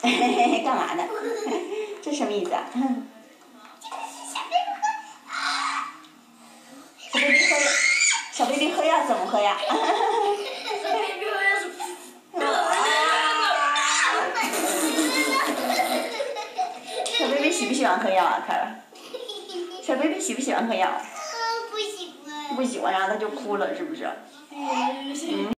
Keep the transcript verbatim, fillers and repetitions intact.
干嘛呢？这什么意思啊？小 baby 喝，小 baby 喝药怎么喝呀？小 baby 喜不喜欢喝药啊？凯儿，小 baby 喜不喜欢喝药？ 不喜欢。 不喜欢，然后他就哭了，是不是？嗯。